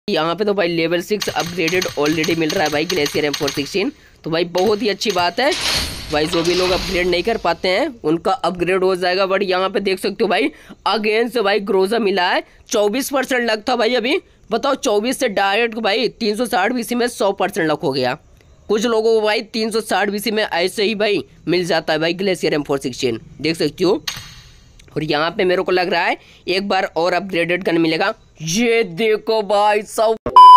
यहाँ पे तो भाई लेवल 6 अपग्रेडेड ऑलरेडी मिल रहा है भाई ग्लेशियर M416। तो भाई बहुत ही अच्छी बात है भाई, जो भी लोग अपग्रेड नहीं कर पाते हैं उनका अपग्रेड हो जाएगा। बट यहाँ पे देख सकते हो भाई अगेन से भाई ग्रोजा मिला है। 24% लक था भाई, अभी बताओ 24 से डायरेक्ट भाई 360 BC में 100% लक हो गया। कुछ लोगों को भाई 360 BC में ऐसे ही भाई मिल जाता है भाई ग्लेशियर M416, देख सकते हो। और यहाँ पे मेरे को लग रहा है एक बार और अपग्रेडेड करने मिलेगा। ये देखो भाई सब।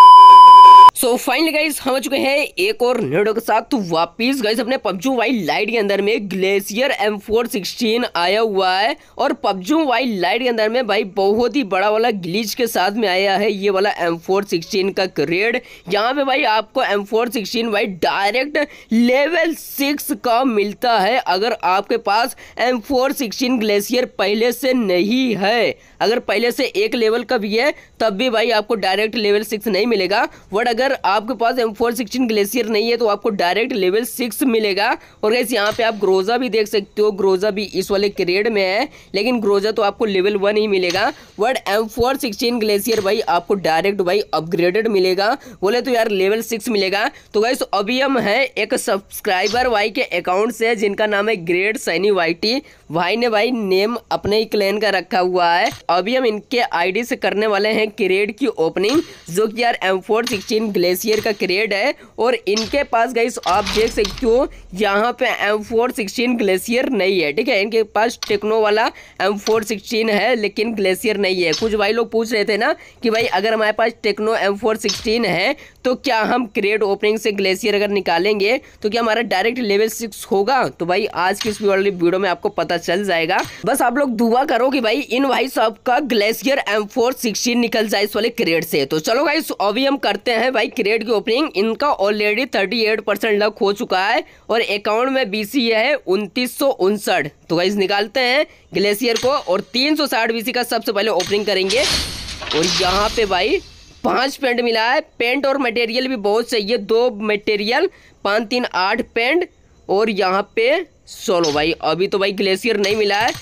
सो फाइनली गाइस हम आ चुके हैं एक और वीडियो के साथ। तो वापिस गाइस अपने पबजी मोबाइल लाइट के अंदर में ग्लेशियर M416 आया हुआ है। और पबजी मोबाइल लाइट के अंदर में भाई बहुत ही बड़ा वाला ग्लिच के साथ में आया है ये वाला M416 का क्रेड। यहाँ पे भाई आपको M416 भाई डायरेक्ट लेवल 6 का मिलता है। अगर आपके पास M416 ग्लेशियर पहले से नहीं है, अगर पहले से एक लेवल का भी है तब भी भाई आपको डायरेक्ट लेवल 6 नहीं मिलेगा। बट अगर आपके पास M416 ग्लेशियर नहीं है तो आपको डायरेक्ट लेवल 6 मिलेगा। और गाइस यहाँ पे आप ग्रोजा भी देख सकते हो, ग्रोजा भी इस वाले क्रेड में है, लेकिन ग्रोजा तो आपको लेवल 1 ही मिलेगा। बट M416 ग्लेशियर भाई आपको डायरेक्ट भाई अपग्रेडेड मिलेगा, बोले तो यार लेवल 6 मिलेगा। तो गाइस अभी हम है एक सब्सक्राइबर भाई के अकाउंट से जिनका नाम है ग्रेट सैनी YT। भाई ने भाई नेम अपने ही क्लैन का रखा हुआ है। अभी हम इनके आईडी से करने वाले हैं क्रेड की ओपनिंग, जो कि यार M416 ग्लेशियर का क्रेड है। और इनके पास गाइस आप देख सकते हो यहाँ पे M416 ग्लेशियर नहीं है, ठीक है। इनके पास टेक्नो वाला M416 है लेकिन ग्लेशियर नहीं है। कुछ भाई लोग पूछ रहे थे ना कि भाई अगर हमारे पास टेक्नो M416 है तो क्या हम क्रेड ओपनिंग से ग्लेशियर अगर निकालेंगे तो क्या हमारा डायरेक्ट लेवल 6 होगा। तो भाई आज की इस वाली वीडियो में आपको पता चल जाएगा। बस आप लोग दुआ करो कि भाई इन भाई साहब का ग्लेशियर M416 निकल जाए इस वाले क्रेड से। तो चलो गाइस अभी हम करते हैं भाई क्रेड की ओपनिंग। इनका ऑलरेडी 38% लक हो चुका है और अकाउंट में BC है 2959। तो गाइस निकालते हैं ग्लेशियर को और 360 BC का सबसे पहले ओपनिंग करेंगे। और यहाँ पे भाई 5 पेंट मिला है, पेंट और मटेरियल भी बहुत सही है। 2 मटेरियल 5 3 8 पेंट और यहाँ पे 16 भाई। अभी तो भाई ग्लेशियर नहीं मिला है,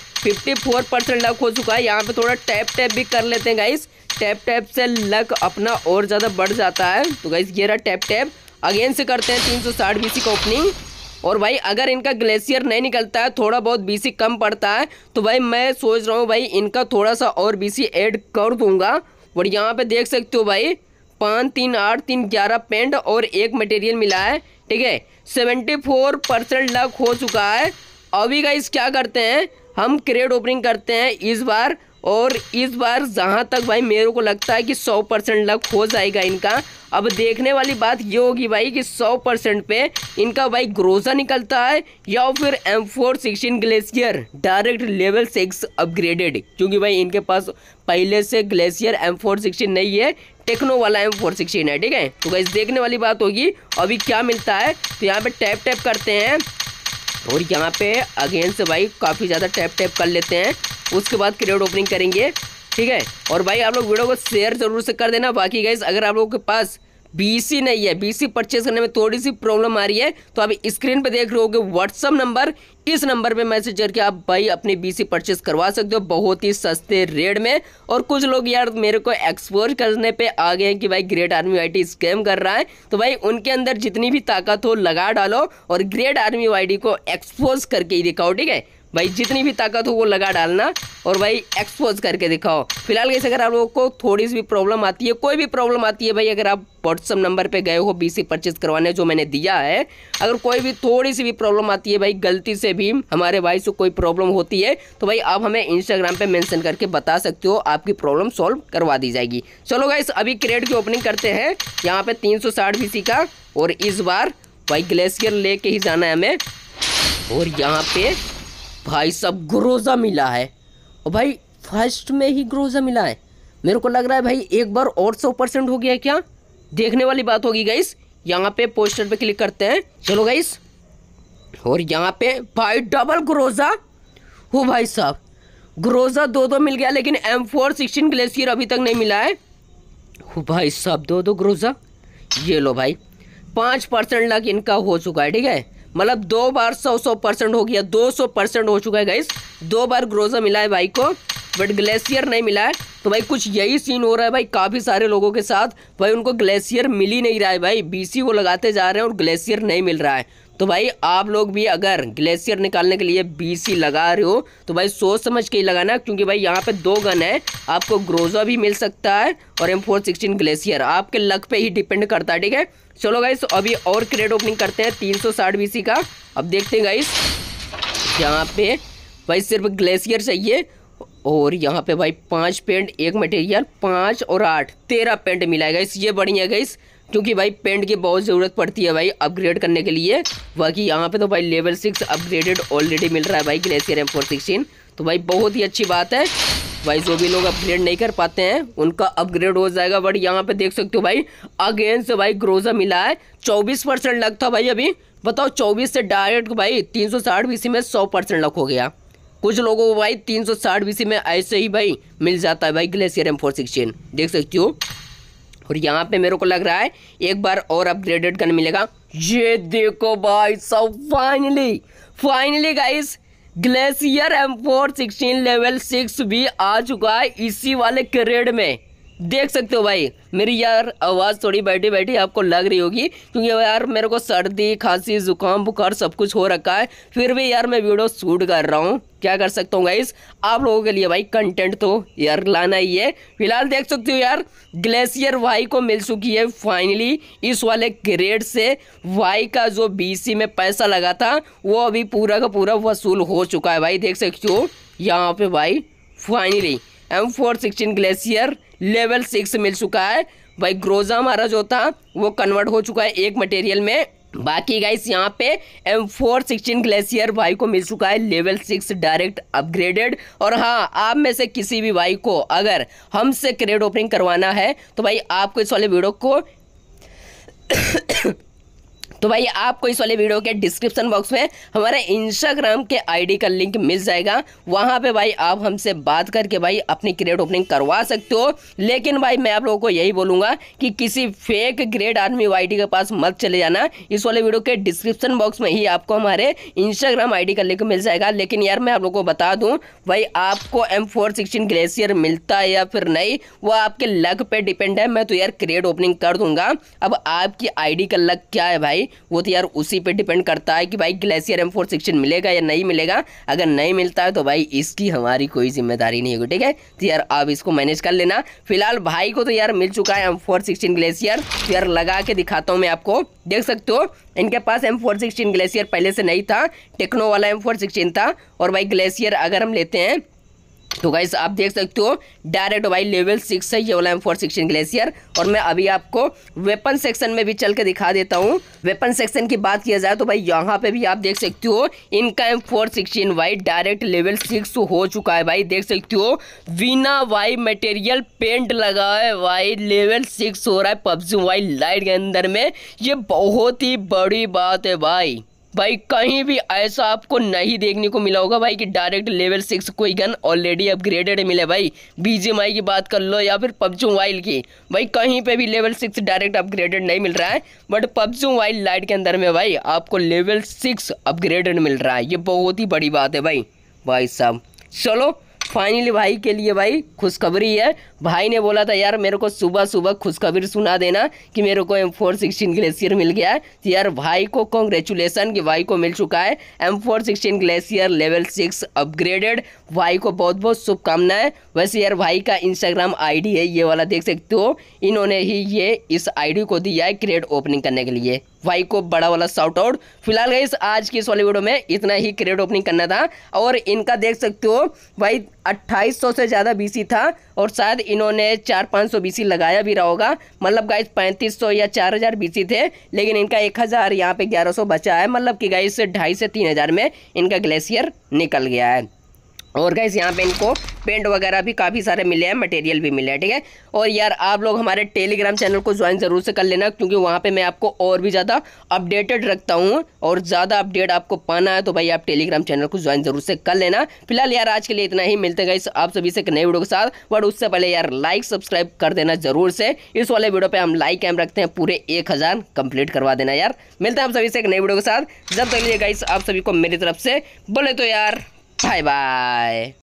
54% लक हो चुका है। यहाँ पे थोड़ा टैप भी कर लेते हैं गाइस, टैप से लक अपना और ज़्यादा बढ़ जाता है। तो गाइस ये रहा टैप अगेन से करते हैं 360 BC का ओपनिंग। और भाई अगर इनका ग्लेशियर नहीं निकलता है, थोड़ा बहुत BC कम पड़ता है, तो भाई मैं सोच रहा हूँ भाई इनका थोड़ा सा और BC ऐड कर दूंगा। और यहाँ पे देख सकते हो भाई 5 3 8 3 11 पेंट और 1 मटेरियल मिला है, ठीक है। 74% लक हो चुका है। अभी गाइस क्या करते हैं हम क्रेड ओपनिंग करते हैं इस बार। और इस बार जहाँ तक भाई मेरे को लगता है कि 100% लक हो जाएगा इनका। अब देखने वाली बात ये होगी भाई कि 100% पे इनका भाई ग्रोजा निकलता है या फिर M416 glacier direct level 6 upgraded, क्योंकि भाई इनके पास पहले से ग्लेशियर M416 नहीं है, टेक्नो वाला M416 है, ठीक है। तो गाइस देखने वाली बात होगी अभी क्या मिलता है। तो यहाँ पे टैप करते हैं और यहाँ पे अगेन से भाई काफ़ी ज़्यादा टैप कर लेते हैं। उसके बाद क्रेड ओपनिंग करेंगे, ठीक है। और भाई आप लोग वीडियो को शेयर जरूर से कर देना। बाकी गाइस अगर आप लोगों के पास BC नहीं है, BC परचेज करने में थोड़ी सी प्रॉब्लम आ रही है, तो आप स्क्रीन पे देख रहे होगे व्हाट्सअप नंबर, इस नंबर पे मैसेज करके आप भाई अपनी BC परचेज करवा सकते हो बहुत ही सस्ते रेट में। और कुछ लोग यार मेरे को एक्सपोज करने पे आ गए हैं कि भाई ग्रेट आर्मी YT स्कैम कर रहा है, तो भाई उनके अंदर जितनी भी ताकत हो लगा डालो और ग्रेट आर्मी YT को एक्सपोज करके ही दिखाओ, ठीक है भाई। जितनी भी ताकत हो वो लगा डालना और भाई एक्सपोज करके दिखाओ। फिलहाल कैसे अगर आप लोगों को थोड़ी सी भी प्रॉब्लम आती है, कोई भी प्रॉब्लम आती है भाई, अगर आप व्हाट्सअप नंबर पे गए हो BC परचेज करवाने जो मैंने दिया है, अगर कोई भी थोड़ी सी भी प्रॉब्लम आती है भाई, गलती से भी हमारे भाई से कोई प्रॉब्लम होती है, तो भाई आप हमें इंस्टाग्राम पे मेंशन करके बता सकते हो, आपकी प्रॉब्लम सॉल्व करवा दी जाएगी। चलो गाइस अभी क्रेड की ओपनिंग करते हैं यहाँ पे 360 BC का। और इस बार भाई ग्लेशियर लेके ही जाना है हमें। और यहाँ पे भाई सब ग्रोजा मिला है और भाई फर्स्ट में ही ग्रोजा मिला है। मेरे को लग रहा है भाई एक बार और 100% हो गया है क्या, देखने वाली बात होगी गाइस। यहाँ पे पोस्टर पे क्लिक करते हैं, चलो गाइस। और यहाँ पे भाई डबल ग्रोजा हो भाई साहब, ग्रोजा 2 मिल गया, लेकिन M416 ग्लेशियर अभी तक नहीं मिला है। हो भाई साहब 2 ग्रोजा, ये लो भाई 5% लक इनका हो चुका है, ठीक है। मतलब 2 बार 100% हो गया, 200% हो चुका है गाइस। 2 बार ग्रोजा मिला है भाई को, बट ग्लेशियर नहीं मिला है। तो भाई कुछ यही सीन हो रहा है भाई काफ़ी सारे लोगों के साथ। भाई उनको ग्लेशियर मिल ही नहीं रहा है भाई, बीसी वो लगाते जा रहे हैं और ग्लेशियर नहीं मिल रहा है। तो भाई आप लोग भी अगर ग्लेशियर निकालने के लिए बीसी लगा रहे हो तो भाई सोच समझ के ही लगाना, क्योंकि भाई यहाँ पे 2 गन है, आपको ग्रोजा भी मिल सकता है और M416 ग्लेशियर, आपके लक पे ही डिपेंड करता है। ठीक है, चलो गाइस तो अभी और क्रेट ओपनिंग करते हैं 360 बीसी का। अब देखते हैं गाइस, यहाँ पे भाई सिर्फ ग्लेशियर चाहिए और यहाँ पे भाई 5 पेंट, 1 मटेरियल, 5 और 8 13 पेंट मिला है गाइस। ये बढ़िया गाइस, क्योंकि भाई पेंट की बहुत ज़रूरत पड़ती है भाई अपग्रेड करने के लिए। बाकी यहाँ पे तो भाई लेवल 6 अपग्रेडेड ऑलरेडी मिल रहा है भाई ग्लेशियर M416, तो भाई बहुत ही अच्छी बात है भाई। जो भी लोग अपग्रेड नहीं कर पाते हैं उनका अपग्रेड हो जाएगा। बट यहाँ पे देख सकते हो भाई अगेन से भाई ग्रोजा मिला है, 24% लक था भाई। अभी बताओ 24 से डायरेक्ट भाई 360 बीसी में 100% लक हो गया। कुछ लोगों को भाई 360 बीसी में ऐसे ही भाई मिल जाता है भाई ग्लेशियर M416, देख सकते हो। और यहाँ पे मेरे को लग रहा है एक बार और अपग्रेडेड गन मिलेगा। ये देखो भाई सब finally guys glacier M416 level 6 भी आ चुका है इसी वाले क्रेड में, देख सकते हो भाई। मेरी यार आवाज़ थोड़ी बैठी बैठी आपको लग रही होगी, क्योंकि यार मेरे को सर्दी खांसी जुकाम बुखार सब कुछ हो रखा है, फिर भी यार मैं वीडियो शूट कर रहा हूँ। क्या कर सकता हूँ गाइस, आप लोगों के लिए भाई कंटेंट तो यार लाना ही है। फिलहाल देख सकते हो यार ग्लेशियर वाई को मिल चुकी है फाइनली इस वाले ग्रेड से। वाई का जो बीसी में पैसा लगा था वो अभी पूरा का पूरा वसूल हो चुका है भाई, देख सकते हो यहाँ पे भाई फाइनली M416 ग्लेशियर लेवल 6 मिल चुका है भाई। ग्रोजा हमारा जो था वो कन्वर्ट हो चुका है 1 मटेरियल में। बाकी गाइस यहाँ पे M416 ग्लेशियर भाई को मिल चुका है लेवल 6 डायरेक्ट अपग्रेडेड। और हाँ, आप में से किसी भी भाई को अगर हमसे क्रेड ओपनिंग करवाना है तो भाई आपको इस वाले वीडियो को इस वाले वीडियो के डिस्क्रिप्शन बॉक्स में हमारे इंस्टाग्राम के आईडी का लिंक मिल जाएगा। वहां पे भाई आप हमसे बात करके भाई अपनी ग्रेड ओपनिंग करवा सकते हो। लेकिन भाई मैं आप लोगों को यही बोलूंगा कि किसी फेक ग्रेड आर्मी आईडी के पास मत चले जाना। इस वाले वीडियो के डिस्क्रिप्शन बॉक्स में ही आपको हमारे इंस्टाग्राम आईडी का लिंक मिल जाएगा। लेकिन यार मैं आप लोगों को बता दूं भाई, आपको M416 ग्लेशियर मिलता है या फिर नहीं वो आपके लक पे डिपेंड है। मैं तो यार ग्रेड ओपनिंग कर दूंगा, अब आपकी आईडी का लक क्या है भाई वो तो यार उसी पे डिपेंड करता है कि भाई ग्लेशियर M416 मिलेगा या नहीं मिलेगा। अगर नहीं मिलता है तो भाई इसकी हमारी कोई जिम्मेदारी नहीं होगी, ठीक है। तो यार आप इसको मैनेज कर लेना। फिलहाल भाई को तो यार मिल चुका है M416 ग्लेशियर, तो यार लगा के दिखाता हूँ मैं आपको, देख सकते हो इनके पास M416 ग्लेशियर पहले से नहीं था, टेक्नो वाला M416 था। और भाई ग्लेशियर अगर हम लेते हैं तो गाइस आप देख सकते हो डायरेक्ट भाई लेवल 6 है ये वाला M416 ग्लेशियर। और मैं अभी आपको वेपन सेक्शन में भी चल के दिखा देता हूँ। वेपन सेक्शन की बात किया जाए तो भाई यहाँ पे भी आप देख सकते हो इनका M416 भाई डायरेक्ट लेवल 6 हो चुका है भाई, देख सकते हो बिना भाई मटेरियल पेंट लगा है भाई लेवल 6 हो रहा है PUBG भाई लाइट के अंदर में। ये बहुत ही बड़ी बात है भाई कहीं भी ऐसा आपको नहीं देखने को मिला होगा भाई कि डायरेक्ट लेवल 6 कोई गन ऑलरेडी अपग्रेडेड मिले भाई। BGMI की बात कर लो या फिर PUBG मोबाइल की, भाई कहीं पे भी लेवल 6 डायरेक्ट अपग्रेडेड नहीं मिल रहा है। बट PUBG मोबाइल लाइट के अंदर में भाई आपको लेवल 6 अपग्रेडेड मिल रहा है, ये बहुत ही बड़ी बात है भाई साहब। चलो फाइनली भाई के लिए भाई खुशखबरी है। भाई ने बोला था यार मेरे को सुबह सुबह खुशखबरी सुना देना कि मेरे को M416 ग्लेशियर मिल गया है। तो यार भाई को कॉन्ग्रेचुलेसन कि भाई को मिल चुका है M416 ग्लेशियर लेवल 6 अपग्रेडेड। भाई को बहुत बहुत शुभकामनाएं। वैसे यार भाई का इंस्टाग्राम आईडी है ये वाला, देख सकते हो इन्होंने ही ये इस आईडी को दिया है क्रेड ओपनिंग करने के लिए। भाई को बड़ा वाला शाउट आउट। फिलहाल गाइस आज की इस वाली वीडियो में इतना ही क्रेड ओपनिंग करना था। और इनका देख सकते हो भाई 2800 से ज़्यादा बीसी था और शायद इन्होंने 400-500 बीसी लगाया भी रहा होगा। मतलब गाइस 3500 या 4000 बीसी थे, लेकिन इनका 1000 यहाँ पे 1100 बचा है। मतलब कि गाइस 2500 से 3000 में इनका ग्लेशियर निकल गया है। और गाइस यहाँ पे इनको पेंट वगैरह भी काफ़ी सारे मिले हैं, मटेरियल भी मिले हैं, ठीक है। और यार आप लोग हमारे टेलीग्राम चैनल को ज्वाइन ज़रूर से कर लेना, क्योंकि वहाँ पे मैं आपको और भी ज़्यादा अपडेटेड रखता हूँ। और ज़्यादा अपडेट आपको पाना है तो भाई आप टेलीग्राम चैनल को ज्वाइन ज़रूर से कर लेना। फिलहाल यार आज के लिए इतना ही, मिलते हैं गाइस आप सभी से एक नई वीडियो के साथ। बट उससे पहले यार लाइक सब्सक्राइब कर देना ज़रूर से। इस वाले वीडियो पर हम लाइक कैम रखते हैं, पूरे 1000 कंप्लीट करवा देना यार। मिलते हैं आप सभी से एक नई वीडियो के साथ। जब तक लिए गाइस आप सभी को मेरी तरफ से बोले तो यार बाय बाय।